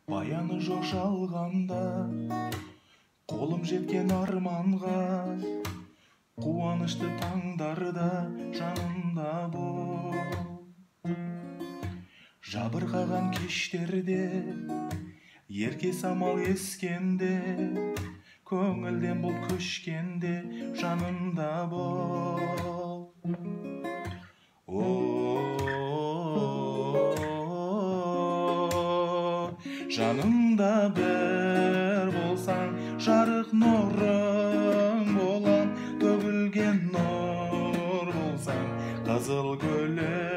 Баяны жоқ жалғанда, қолым жеткен арманға, қуанышты таңдарда жанымда бол. Жабырқаған кештерде, ерке самал ескенде, көңілден бұл көшкенде жанымда бол. Жанымда бір болсаң, жарық нұрың болам, төгілген нұр болсаң, қызыл гүлі